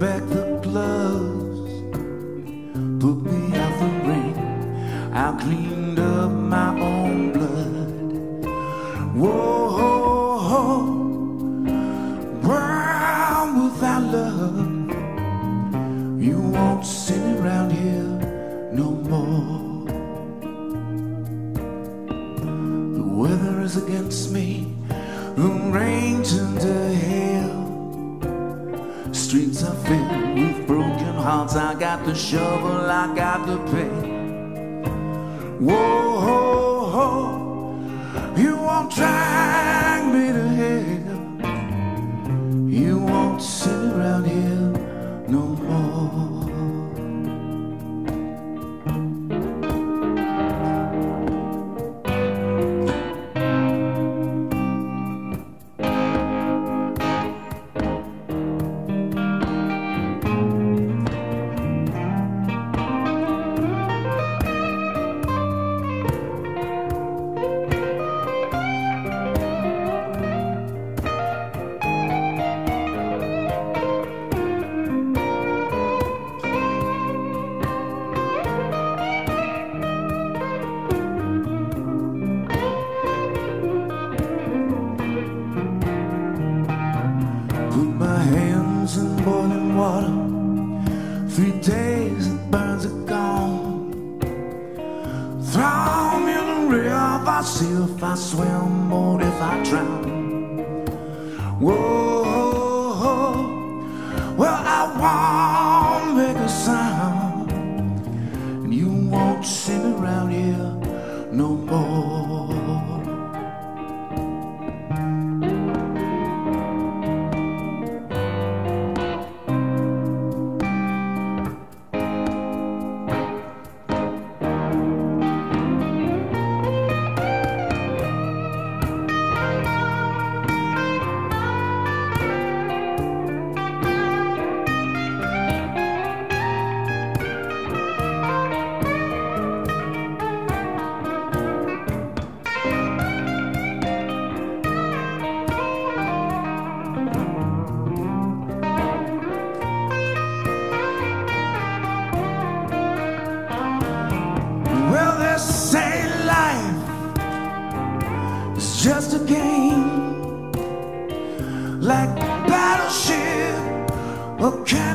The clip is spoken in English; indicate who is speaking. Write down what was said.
Speaker 1: back the gloves, put me out the ring. I cleaned up my own blood. Whoa, brown without love. You won't see me around here no more. The weather is against me, the rain turned to hail. Streets are filled with broken hearts. I got the shovel, I got the pain. Whoa, you won't drag me to hell. You won't sit around here no more. Put my hands in boiling water. 3 days the burns are gone. Throw me in the river, I'll see if I swim or if I drown. Whoa, well I won't make a sound, and you won't see me around here no more. Well, they say life is just a game, like battleship or